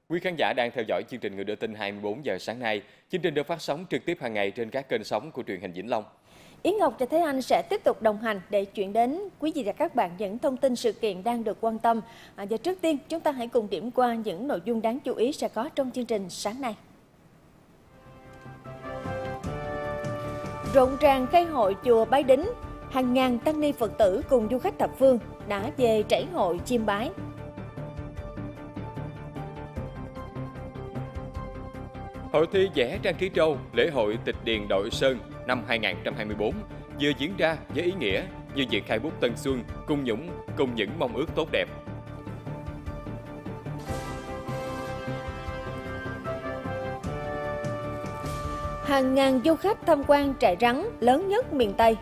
Quý khán giả đang theo dõi chương trình Người đưa tin 24 giờ sáng nay. Chương trình được phát sóng trực tiếp hàng ngày trên các kênh sóng của truyền hình Vĩnh Long. Yến Ngọc và Thế Anh sẽ tiếp tục đồng hành để chuyển đến quý vị và các bạn những thông tin sự kiện đang được quan tâm. Và trước tiên, chúng ta hãy cùng điểm qua những nội dung đáng chú ý sẽ có trong chương trình sáng nay. Rộn ràng khai hội chùa Bái Đính, hàng ngàn tăng ni Phật tử cùng du khách thập phương đã về trảy hội chiêm bái. Hội thi vẽ trang trí trâu, lễ hội Tịch Điền Đội Sơn năm 2024 vừa diễn ra với ý nghĩa như việc khai bút tân xuân cùng những mong ước tốt đẹp. Hàng ngàn du khách tham quan trại rắn lớn nhất miền Tây.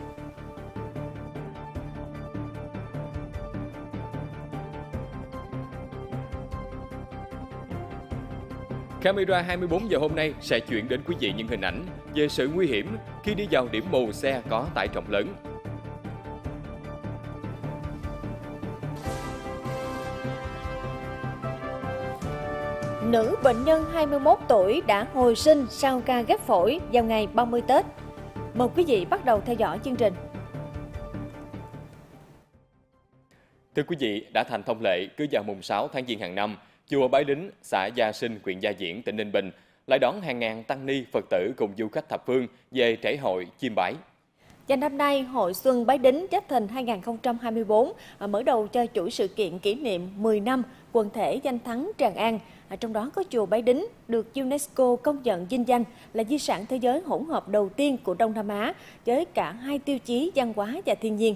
Camera 24 giờ hôm nay sẽ chuyển đến quý vị những hình ảnh về sự nguy hiểm khi đi vào điểm mù xe có tải trọng lớn. Nữ bệnh nhân 21 tuổi đã hồi sinh sau ca ghép phổi vào ngày 30 Tết. Mời quý vị bắt đầu theo dõi chương trình. Thưa quý vị, đã thành thông lệ cứ vào mùng 6 tháng Giêng hàng năm, chùa Bái Đính, xã Gia Sinh, huyện Gia Viễn, tỉnh Ninh Bình lại đón hàng ngàn tăng ni Phật tử cùng du khách thập phương về trảy hội chiêm bái. Và năm nay, Hội Xuân Bái Đính Giáp Thìn 2024 mở đầu cho chuỗi sự kiện kỷ niệm 10 năm quần thể danh thắng Tràng An. Trong đó có chùa Bái Đính được UNESCO công nhận vinh danh là di sản thế giới hỗn hợp đầu tiên của Đông Nam Á với cả hai tiêu chí văn hóa và thiên nhiên.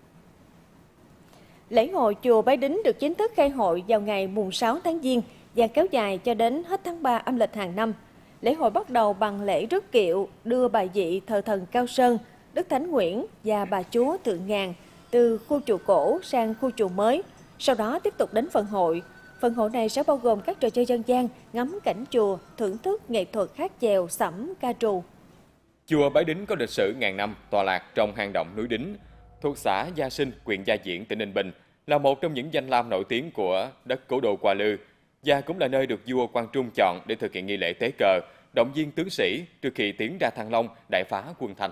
Lễ hội chùa Bái Đính được chính thức khai hội vào ngày mùng 6 tháng Giêng và kéo dài cho đến hết tháng 3 âm lịch hàng năm. Lễ hội bắt đầu bằng lễ rước kiệu đưa bài vị thờ thần Cao Sơn, Đức Thánh Nguyễn và bà Chúa Thượng Ngàn từ khu chùa cổ sang khu chùa mới. Sau đó tiếp tục đến phần hội. Phần hội này sẽ bao gồm các trò chơi dân gian, ngắm cảnh chùa, thưởng thức nghệ thuật hát chèo, sẩm, ca trù. Chùa Bái Đính có lịch sử ngàn năm, tọa lạc trong hang động núi Đính, thuộc xã Gia Sinh, huyện Gia Viễn, tỉnh Ninh Bình, là một trong những danh lam nổi tiếng của đất Cố Đô Hoa Lư và cũng là nơi được vua Quang Trung chọn để thực hiện nghi lễ tế cờ, động viên tướng sĩ trước khi tiến ra Thăng Long đại phá quân Thanh.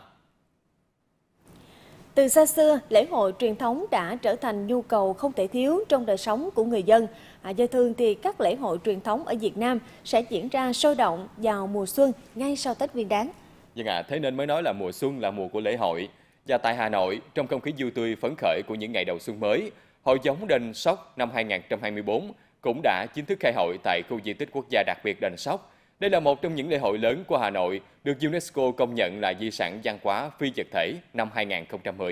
Từ xa xưa, lễ hội truyền thống đã trở thành nhu cầu không thể thiếu trong đời sống của người dân. Do thường thì các lễ hội truyền thống ở Việt Nam sẽ diễn ra sôi động vào mùa xuân ngay sau Tết Nguyên Đán. Thế nên mới nói là mùa xuân là mùa của lễ hội. Và tại Hà Nội, trong không khí vui tươi phấn khởi của những ngày đầu xuân mới, Hội Gióng Đền Sóc năm 2024 cũng đã chính thức khai hội tại khu di tích quốc gia đặc biệt Đền Sóc. Đây là một trong những lễ hội lớn của Hà Nội, được UNESCO công nhận là di sản văn hóa phi vật thể năm 2010.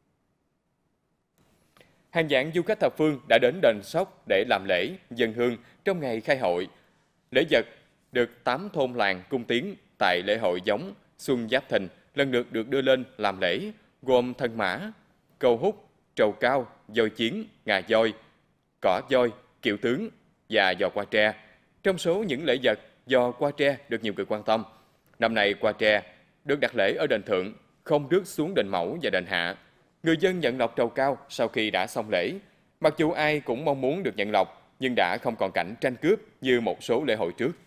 Hàng vạn du khách thập phương đã đến Đền Sóc để làm lễ, dâng hương trong ngày khai hội. Lễ vật được 8 thôn làng cung tiến tại lễ hội Gióng Xuân Giáp Thìn lần lượt được đưa lên làm lễ, gồm thân mã, cầu hút, trầu cao, voi chiến, ngà voi, cỏ voi, kiệu tướng và giò qua tre. Trong số những lễ vật, giò qua tre được nhiều người quan tâm. Năm nay qua tre được đặt lễ ở đền Thượng, không rước xuống đền Mẫu và đền Hạ. Người dân nhận lộc trầu cao sau khi đã xong lễ. Mặc dù ai cũng mong muốn được nhận lộc, nhưng đã không còn cảnh tranh cướp như một số lễ hội trước.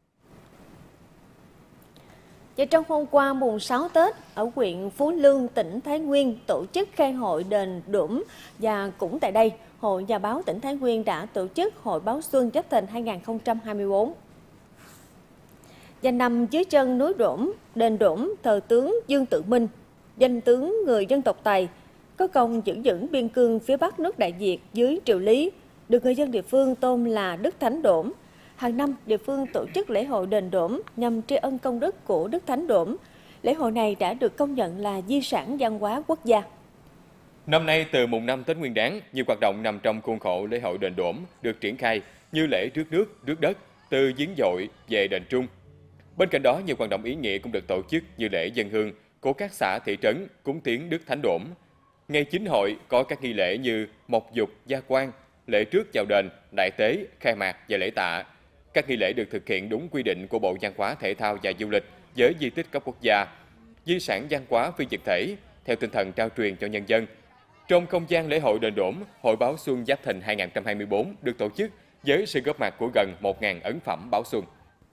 Và trong hôm qua mùng 6 Tết, ở huyện Phú Lương, tỉnh Thái Nguyên tổ chức khai hội đền Đũm. Và cũng tại đây, Hội Nhà báo tỉnh Thái Nguyên đã tổ chức Hội báo Xuân Giáp Thìn 2024. Và nằm dưới chân núi Đũm, đền Đũm thờ tướng Dương Tự Minh, danh tướng người dân tộc Tày, có công giữ vững biên cương phía bắc nước Đại Việt dưới triều Lý, được người dân địa phương tôn là Đức Thánh Đổng. Hàng năm, địa phương tổ chức lễ hội đền Đổng nhằm tri ân công đức của Đức Thánh Đổng. Lễ hội này đã được công nhận là di sản văn hóa quốc gia. Năm nay, từ mùng 5 Tết Nguyên Đán, nhiều hoạt động nằm trong khuôn khổ lễ hội đền Đổng được triển khai như lễ rước nước, rước đất từ giếng dội về đền Trung. Bên cạnh đó, nhiều hoạt động ý nghĩa cũng được tổ chức như lễ dâng hương của các xã thị trấn cúng tiến Đức Thánh Đổng. Ngày chính hội có các nghi lễ như mộc dục, gia quan, lễ trước chào đền, đại tế, khai mạc và lễ tạ. Các nghi lễ được thực hiện đúng quy định của Bộ Văn hóa, Thể thao và Du lịch với di tích cấp quốc gia, di sản văn hóa phi vật thể theo tinh thần trao truyền cho nhân dân. Trong không gian lễ hội đền Đổng, Hội báo Xuân Giáp Thìn 2024 được tổ chức với sự góp mặt của gần 1.000 ấn phẩm báo xuân.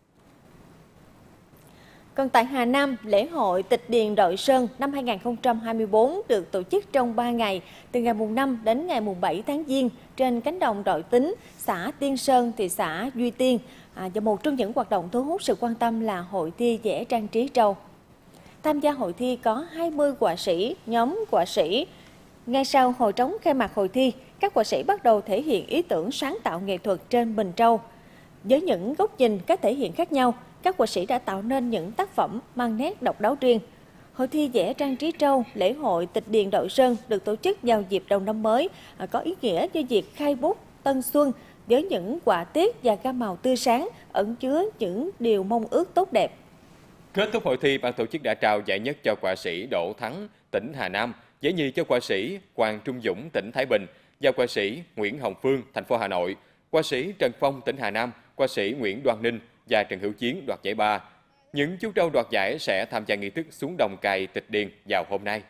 Còn tại Hà Nam, lễ hội Tịch Điền Đội Sơn năm 2024 được tổ chức trong 3 ngày, từ ngày mùng 5 đến ngày mùng 7 tháng Giêng trên cánh đồng Đội Tính, xã Tiên Sơn, thị xã Duy Tiên. Và một trong những hoạt động thu hút sự quan tâm là hội thi vẽ trang trí trâu. Tham gia hội thi có 20 họa sĩ, nhóm họa sĩ. Ngay sau hồi trống khai mạc hội thi, các họa sĩ bắt đầu thể hiện ý tưởng sáng tạo nghệ thuật trên bình trâu. Với những góc nhìn, cách thể hiện khác nhau, các họa sĩ đã tạo nên những tác phẩm mang nét độc đáo riêng. Hội thi vẽ trang trí trâu, lễ hội Tịch Điền Đội Sơn được tổ chức vào dịp đầu năm mới, có ý nghĩa như việc khai bút tân xuân với những họa tiết và gam màu tươi sáng, ẩn chứa những điều mong ước tốt đẹp. Kết thúc hội thi, ban tổ chức đã trao giải nhất cho họa sĩ Đỗ Thắng, tỉnh Hà Nam, giải nhì cho họa sĩ Hoàng Trung Dũng, tỉnh Thái Bình, và họa sĩ Nguyễn Hồng Phương, thành phố Hà Nội, họa sĩ Trần Phong, tỉnh Hà Nam, họa sĩ Nguyễn Đoan Ninh và Trần Hữu Chiến đoạt giải ba. Những chú trâu đoạt giải sẽ tham gia nghi thức xuống đồng cày Tịch Điền vào hôm nay.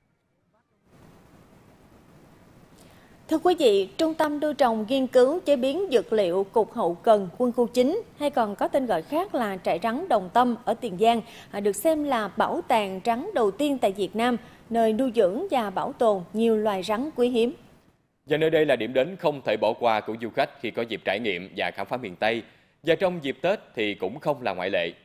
Thưa quý vị, Trung tâm nuôi trồng nghiên cứu chế biến dược liệu Cục Hậu cần Quân khu 9, hay còn có tên gọi khác là trại rắn Đồng Tâm ở Tiền Giang, được xem là bảo tàng rắn đầu tiên tại Việt Nam, nơi nuôi dưỡng và bảo tồn nhiều loài rắn quý hiếm. Và nơi đây là điểm đến không thể bỏ qua của du khách khi có dịp trải nghiệm và khám phá miền Tây. Và trong dịp Tết thì cũng không là ngoại lệ.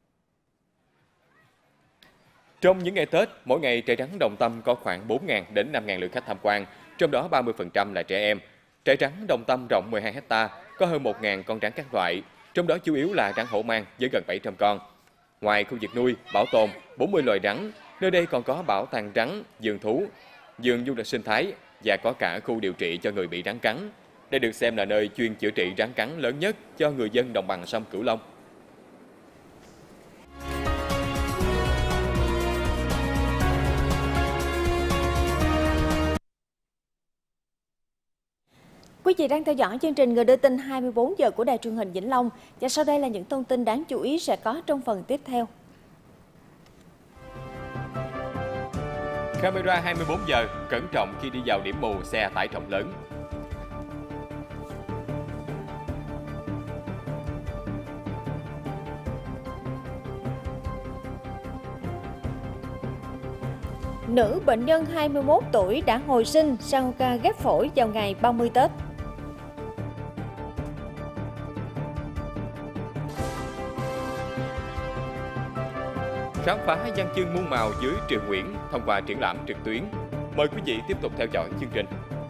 Trong những ngày Tết, mỗi ngày trại rắn Đồng Tâm có khoảng 4.000 đến 5.000 lượt khách tham quan, trong đó 30% là trẻ em. Trại rắn Đồng Tâm rộng 12 ha, có hơn 1.000 con rắn các loại, trong đó chủ yếu là rắn hổ mang với gần 700 con. Ngoài khu vực nuôi, bảo tồn 40 loài rắn, nơi đây còn có bảo tàng rắn, vườn thú, vườn du lịch sinh thái và có cả khu điều trị cho người bị rắn cắn. Đây được xem là nơi chuyên chữa trị rắn cắn lớn nhất cho người dân đồng bằng sông Cửu Long. Quý vị đang theo dõi chương trình Người đưa tin 24 giờ của Đài Truyền hình Vĩnh Long, và sau đây là những thông tin đáng chú ý sẽ có trong phần tiếp theo. Camera 24 giờ, cẩn trọng khi đi vào điểm mù xe tải trọng lớn. Nữ bệnh nhân 21 tuổi đã hồi sinh sau ca ghép phổi vào ngày 30 Tết. Khám phá văn chương muôn màu dưới Triều Nguyễn thông qua triển lãm trực tuyến. Mời quý vị tiếp tục theo dõi chương trình.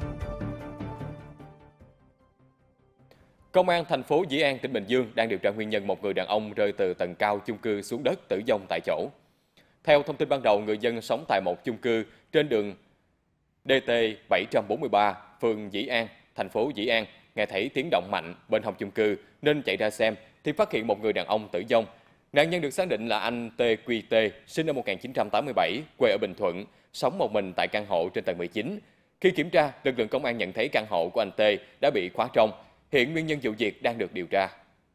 Công an thành phố Dĩ An, tỉnh Bình Dương đang điều tra nguyên nhân một người đàn ông rơi từ tầng cao chung cư xuống đất tử vong tại chỗ. Theo thông tin ban đầu, người dân sống tại một chung cư trên đường DT 743, phường Dĩ An, thành phố Dĩ An, nghe thấy tiếng động mạnh bên hông chung cư nên chạy ra xem thì phát hiện một người đàn ông tử vong. Nạn nhân được xác định là anh TQT, sinh năm 1987, quê ở Bình Thuận, sống một mình tại căn hộ trên tầng 19. Khi kiểm tra, lực lượng công an nhận thấy căn hộ của anh T đã bị khóa trong. Hiện nguyên nhân vụ việc đang được điều tra.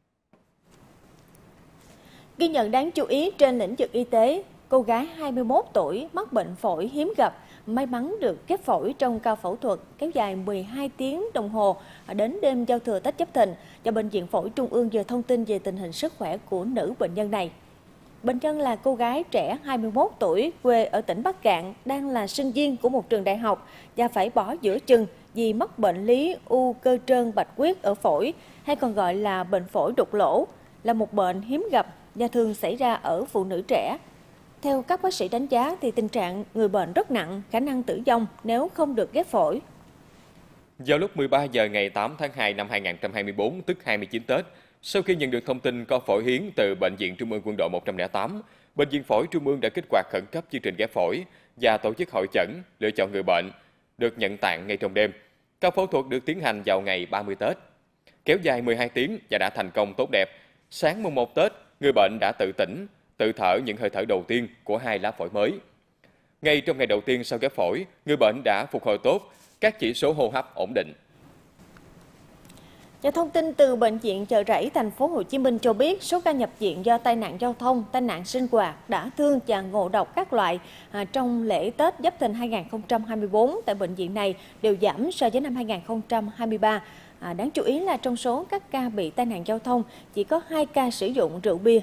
Ghi nhận đáng chú ý trên lĩnh vực y tế, cô gái 21 tuổi mắc bệnh phổi hiếm gặp, may mắn được ghép phổi trong ca phẫu thuật kéo dài 12 tiếng đồng hồ đến đêm giao thừa Tết Giáp Thìn, và Bệnh viện Phổi Trung ương vừa thông tin về tình hình sức khỏe của nữ bệnh nhân này. Bệnh nhân là cô gái trẻ 21 tuổi, quê ở tỉnh Bắc Kạn, đang là sinh viên của một trường đại học và phải bỏ giữa chừng vì mắc bệnh lý u cơ trơn bạch huyết ở phổi, hay còn gọi là bệnh phổi đục lỗ, là một bệnh hiếm gặp và thường xảy ra ở phụ nữ trẻ. Theo các bác sĩ đánh giá thì tình trạng người bệnh rất nặng, khả năng tử vong nếu không được ghép phổi. Vào lúc 13 giờ ngày 8 tháng 2 năm 2024, tức 29 Tết, sau khi nhận được thông tin có phổi hiến từ Bệnh viện Trung ương Quân đội 108, Bệnh viện Phổi Trung ương đã kích hoạt khẩn cấp chương trình ghép phổi và tổ chức hội chẩn, lựa chọn người bệnh được nhận tạng ngay trong đêm. Ca phẫu thuật được tiến hành vào ngày 30 Tết, kéo dài 12 tiếng và đã thành công tốt đẹp. Sáng mùng 1 Tết, người bệnh đã tự tỉnh, tự thở những hơi thở đầu tiên của 2 lá phổi mới. Ngay trong ngày đầu tiên sau ghép phổi, người bệnh đã phục hồi tốt, các chỉ số hô hấp ổn định. Và thông tin từ Bệnh viện Chợ Rẫy, thành phố Hồ Chí Minh cho biết số ca nhập viện do tai nạn giao thông, tai nạn sinh hoạt, đả thương và ngộ độc các loại trong lễ Tết Giáp Thìn 2024 tại bệnh viện này đều giảm so với năm 2023. Đáng chú ý là trong số các ca bị tai nạn giao thông, chỉ có 2 ca sử dụng rượu bia.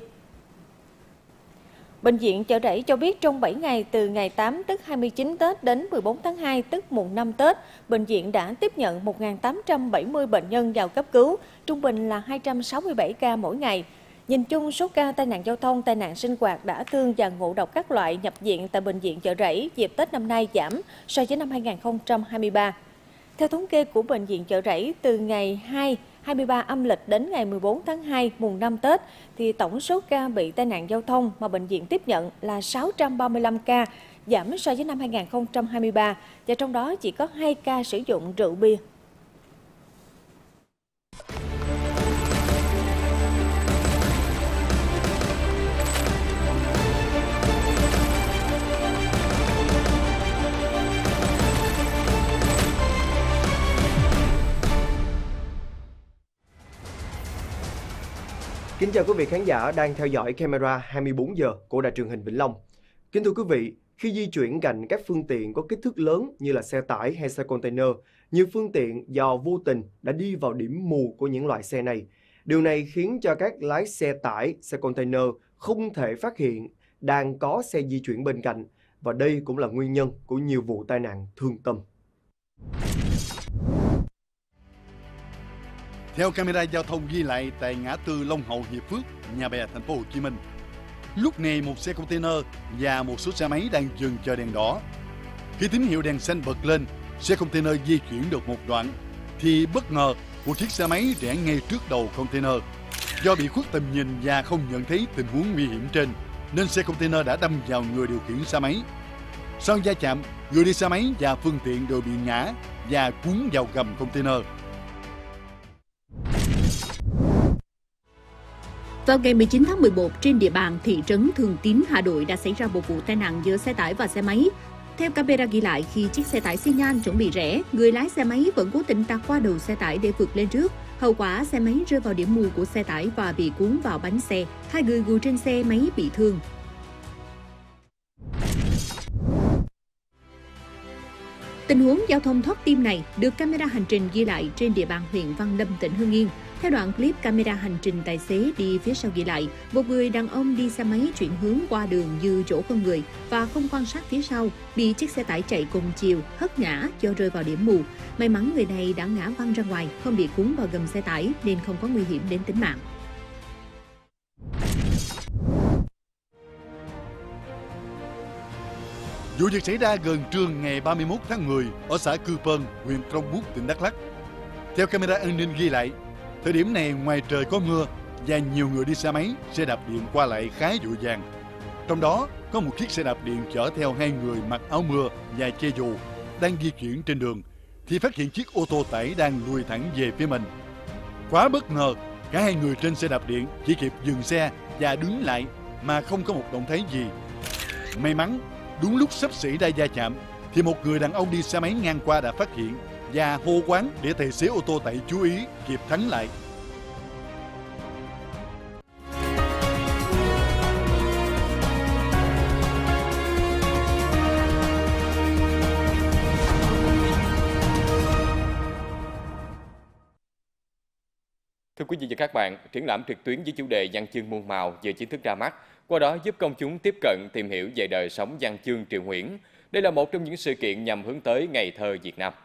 Bệnh viện Chợ Rẫy cho biết trong 7 ngày từ ngày 8 tức 29 Tết đến 14 tháng 2 tức mùng 5 Tết, bệnh viện đã tiếp nhận 1.870 bệnh nhân vào cấp cứu, trung bình là 267 ca mỗi ngày. Nhìn chung, số ca tai nạn giao thông, tai nạn sinh hoạt, đả thương và ngộ độc các loại nhập viện tại Bệnh viện Chợ Rẫy dịp Tết năm nay giảm so với năm 2023. Theo thống kê của Bệnh viện Chợ Rẫy, từ ngày 23 âm lịch đến ngày 14 tháng 2 mùng 5 Tết, thì tổng số ca bị tai nạn giao thông mà bệnh viện tiếp nhận là 635 ca, giảm so với năm 2023, và trong đó chỉ có 2 ca sử dụng rượu bia. Kính chào quý vị khán giả đang theo dõi camera 24 giờ của Đài truyền hình Vĩnh Long. Kính thưa quý vị, khi di chuyển cạnh các phương tiện có kích thước lớn như là xe tải hay xe container, nhiều phương tiện do vô tình đã đi vào điểm mù của những loại xe này. Điều này khiến cho các lái xe tải, xe container không thể phát hiện đang có xe di chuyển bên cạnh, và đây cũng là nguyên nhân của nhiều vụ tai nạn thương tâm. Theo camera giao thông ghi lại tại ngã tư Long Hậu, Hiệp Phước, Nhà Bè, thành phố Hồ Chí Minh, lúc này một xe container và một số xe máy đang dừng chờ đèn đỏ. Khi tín hiệu đèn xanh bật lên, xe container di chuyển được một đoạn thì bất ngờ một chiếc xe máy rẽ ngay trước đầu container. Do bị khuất tầm nhìn và không nhận thấy tình huống nguy hiểm trên, nên xe container đã đâm vào người điều khiển xe máy. Sau va chạm, người đi xe máy và phương tiện đều bị ngã và cuốn vào gầm container. Vào ngày 19 tháng 11, trên địa bàn thị trấn Thường Tín, Hà Nội đã xảy ra một vụ tai nạn giữa xe tải và xe máy. Theo camera ghi lại, khi chiếc xe tải xi nhan chuẩn bị rẽ, người lái xe máy vẫn cố tình tạt qua đầu xe tải để vượt lên trước. Hậu quả, xe máy rơi vào điểm mù của xe tải và bị cuốn vào bánh xe. 2 người ngồi trên xe máy bị thương. Tình huống giao thông thoát tim này được camera hành trình ghi lại trên địa bàn huyện Văn Lâm, tỉnh Hưng Yên. Theo đoạn clip camera hành trình tài xế đi phía sau ghi lại, một người đàn ông đi xe máy chuyển hướng qua đường như chỗ không người và không quan sát phía sau, bị chiếc xe tải chạy cùng chiều hất ngã do rơi vào điểm mù. May mắn người này đã ngã văng ra ngoài, không bị cuốn vào gầm xe tải nên không có nguy hiểm đến tính mạng. Vụ việc xảy ra gần trưa ngày 31 tháng 10 ở xã Cư Pơn, huyện Krông Búc, tỉnh Đắk Lắk. Theo camera an ninh ghi lại, thời điểm này ngoài trời có mưa và nhiều người đi xe máy, xe đạp điện qua lại khá vội vàng. Trong đó có một chiếc xe đạp điện chở theo 2 người mặc áo mưa và che dù đang di chuyển trên đường thì phát hiện chiếc ô tô tải đang lùi thẳng về phía mình. Quá bất ngờ, cả 2 người trên xe đạp điện chỉ kịp dừng xe và đứng lại mà không có một động thái gì. May mắn, đúng lúc sắp xảy ra va chạm thì một người đàn ông đi xe máy ngang qua đã phát hiện và hô hoán để tài xế ô tô tải chú ý kịp thắng lại. Thưa quý vị và các bạn, triển lãm trực tuyến với chủ đề văn chương muôn màu vừa chính thức ra mắt, qua đó giúp công chúng tiếp cận tìm hiểu về đời sống văn chương Triều Nguyễn. Đây là một trong những sự kiện nhằm hướng tới Ngày thơ Việt Nam.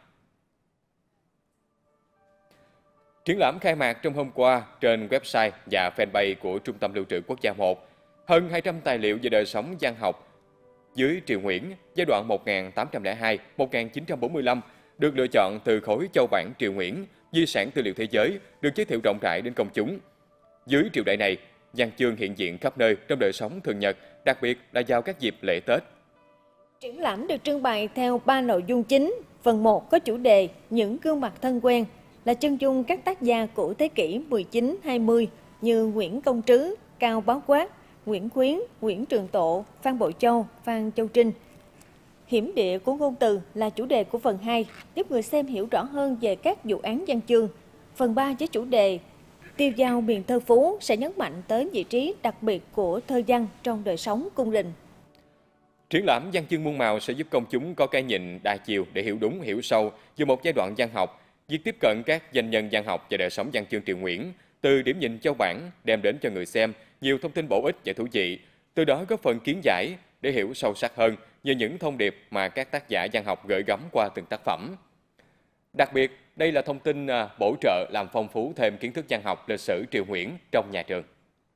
Triển lãm khai mạc trong hôm qua trên website và fanpage của Trung tâm Lưu trữ Quốc gia 1. Hơn 200 tài liệu về đời sống văn học dưới Triều Nguyễn giai đoạn 1802-1945 được lựa chọn từ khối châu bản Triều Nguyễn, di sản tư liệu thế giới, được giới thiệu rộng rãi đến công chúng. Dưới triều đại này, văn chương hiện diện khắp nơi trong đời sống thường nhật, đặc biệt là vào các dịp lễ Tết. Triển lãm được trưng bày theo 3 nội dung chính. Phần 1 có chủ đề Những gương mặt thân quen, là chân dung các tác gia của thế kỷ 19-20 như Nguyễn Công Trứ, Cao Bá Quát, Nguyễn Khuyến, Nguyễn Trường Tộ, Phan Bội Châu, Phan Châu Trinh. Hiểm địa của ngôn từ là chủ đề của phần 2, giúp người xem hiểu rõ hơn về các vụ án văn chương. Phần 3 với chủ đề Tiêu dao miền thơ phú sẽ nhấn mạnh tới vị trí đặc biệt của thơ văn trong đời sống cung đình. Triển lãm văn chương muôn màu sẽ giúp công chúng có cái nhìn đa chiều để hiểu đúng, hiểu sâu về một giai đoạn văn học, Việc tiếp cận các danh nhân văn học và đời sống văn chương Triều Nguyễn từ điểm nhìn châu bản đem đến cho người xem nhiều thông tin bổ ích và thú vị, từ đó góp phần kiến giải để hiểu sâu sắc hơn về những thông điệp mà các tác giả văn học gửi gắm qua từng tác phẩm. Đặc biệt, đây là thông tin bổ trợ làm phong phú thêm kiến thức văn học lịch sử Triều Nguyễn trong nhà trường.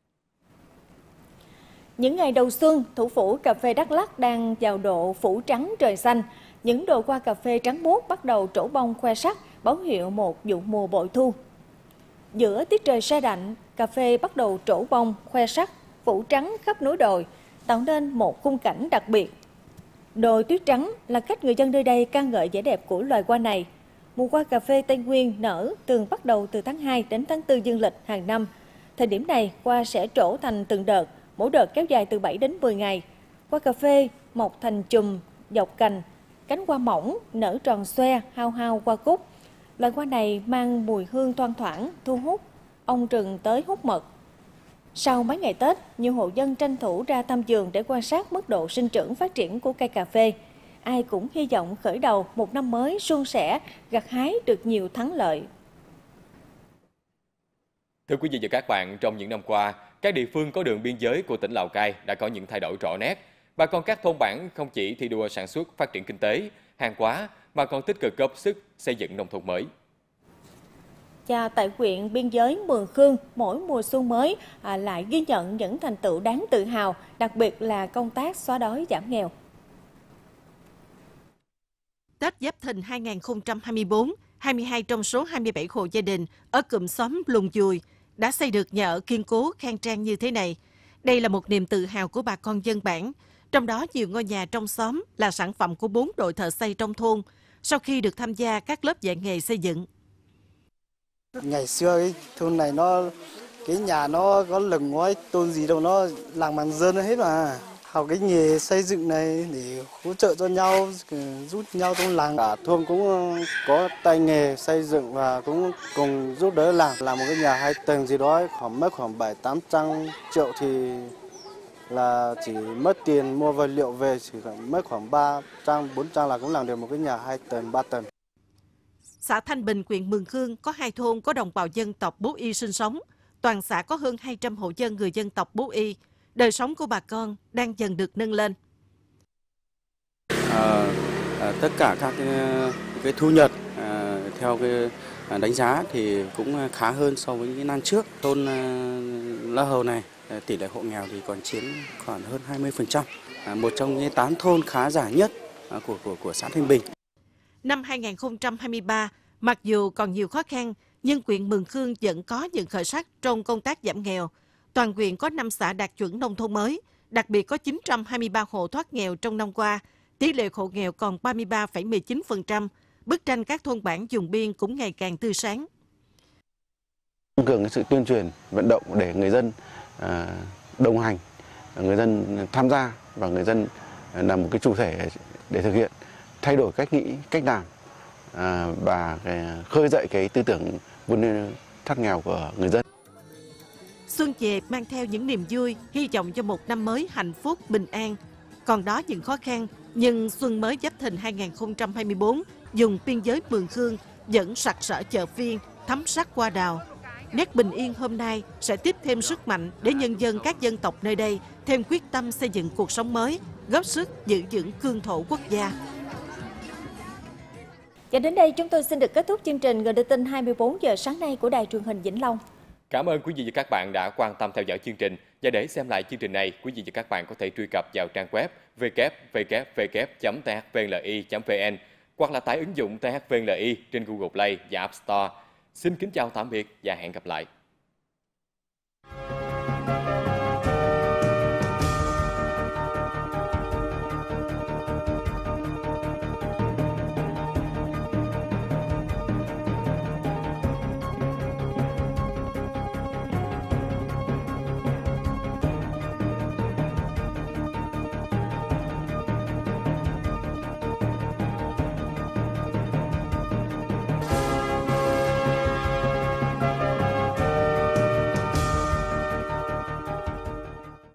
Những ngày đầu xuân, thủ phủ cà phê Đắk Lắk đang vào độ phủ trắng trời xanh. Những đồi hoa cà phê trắng muốt bắt đầu trổ bông khoe sắc, báo hiệu một vụ mùa bội thu. Giữa tiết trời se lạnh, cà phê bắt đầu trổ bông khoe sắc, phủ trắng khắp núi đồi, tạo nên một khung cảnh đặc biệt. Đồi tuyết trắng là cách người dân nơi đây ca ngợi vẻ đẹp của loài hoa này. Mùa hoa cà phê Tây Nguyên nở thường bắt đầu từ tháng 2 đến tháng 4 dương lịch hàng năm. Thời điểm này, hoa sẽ trổ thành từng đợt, mỗi đợt kéo dài từ 7 đến 10 ngày. Hoa cà phê mọc thành chùm, dọc cành, cánh hoa mỏng, nở tròn xoe, hao hao hoa cúc. Loài hoa này mang mùi hương thoang thoảng, thu hút ong rừng tới hút mật. Sau mấy ngày Tết, nhiều hộ dân tranh thủ ra thăm vườn để quan sát mức độ sinh trưởng phát triển của cây cà phê. Ai cũng hy vọng khởi đầu một năm mới suôn sẻ, gặt hái được nhiều thắng lợi. Thưa quý vị và các bạn, trong những năm qua, các địa phương có đường biên giới của tỉnh Lào Cai đã có những thay đổi rõ nét. Bà con các thôn bản không chỉ thi đua sản xuất phát triển kinh tế, hàng hóa, mà còn tích cực góp sức xây dựng nông thôn mới. Và tại huyện biên giới Mường Khương, mỗi mùa xuân mới lại ghi nhận những thành tựu đáng tự hào, đặc biệt là công tác xóa đói giảm nghèo. Tết Giáp Thìn 2024, 22 trong số 27 hộ gia đình ở cụm xóm Lùng Dùi đã xây được nhà ở kiên cố khang trang như thế này. Đây là một niềm tự hào của bà con dân bản. Trong đó nhiều ngôi nhà trong xóm là sản phẩm của 4 đội thợ xây trong thôn, sau khi được tham gia các lớp dạy nghề xây dựng. Ngày xưa cái thôn này cái nhà nó có lừng ngói tôn gì đâu, nó làng màng dân hết mà. Học cái nghề xây dựng này để hỗ trợ cho nhau, giúp nhau trong làng. Cả thôn cũng có tay nghề xây dựng và cũng cùng giúp đỡ làng. Làm một cái nhà 2 tầng gì đó mất khoảng 700-800 triệu thì là chỉ mất tiền mua vật liệu về, chỉ mất khoảng 300-400 là cũng làm được một cái nhà 2 tầng, 3 tầng. Xã Thanh Bình, huyện Mường Khương có 2 thôn có đồng bào dân tộc Bố Y sinh sống. Toàn xã có hơn 200 hộ dân người dân tộc Bố Y. Đời sống của bà con đang dần được nâng lên. Tất cả các cái thu nhập theo cái đánh giá thì cũng khá hơn so với những năm trước. Thôn La Hầu này tỷ lệ hộ nghèo thì còn chiếm khoảng hơn 20%. Một trong những 8 thôn khá giả nhất của xã Thanh Bình. Năm 2023, mặc dù còn nhiều khó khăn, nhưng huyện Mường Khương vẫn có những khởi sắc trong công tác giảm nghèo. Toàn huyện có 5 xã đạt chuẩn nông thôn mới, đặc biệt có 923 hộ thoát nghèo trong năm qua. Tỷ lệ hộ nghèo còn 33,19%. Bức tranh các thôn bản vùng biên cũng ngày càng tươi sáng. Tăng cường sự tuyên truyền, vận động để người dân đồng hành, người dân tham gia và người dân là một cái chủ thể để thực hiện, thay đổi cách nghĩ, cách làm và khơi dậy cái tư tưởng vươn lên thoát nghèo của người dân. Xuân về mang theo những niềm vui, hy vọng cho một năm mới hạnh phúc, bình an. Còn đó những khó khăn, nhưng xuân mới Giáp Thìn 2024, vùng biên giới Mường Khương vẫn sặc sỡ chợ phiên, thắm sắc hoa đào. Nét bình yên hôm nay sẽ tiếp thêm sức mạnh để nhân dân các dân tộc nơi đây thêm quyết tâm xây dựng cuộc sống mới, góp sức giữ vững cương thổ quốc gia. Và đến đây chúng tôi xin được kết thúc chương trình Người đưa tin 24 giờ sáng nay của Đài Truyền hình Vĩnh Long. Cảm ơn quý vị và các bạn đã quan tâm theo dõi chương trình. Và để xem lại chương trình này, quý vị và các bạn có thể truy cập vào trang web www.thvli.vn hoặc là tải ứng dụng THVLI trên Google Play và App Store. Xin kính chào tạm biệt và hẹn gặp lại.